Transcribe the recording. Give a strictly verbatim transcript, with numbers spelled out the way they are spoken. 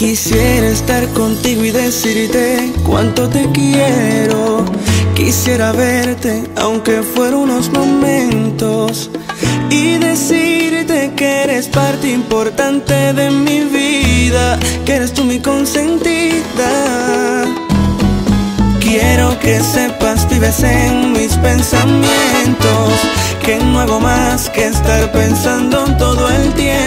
Quisiera estar contigo y decirte cuánto te quiero. Quisiera verte aunque fuera unos momentos y decirte que eres parte importante de mi vida, que eres tú mi consentida. Quiero que sepas, vives en mis pensamientos, que no hago más que estar pensando todo el tiempo.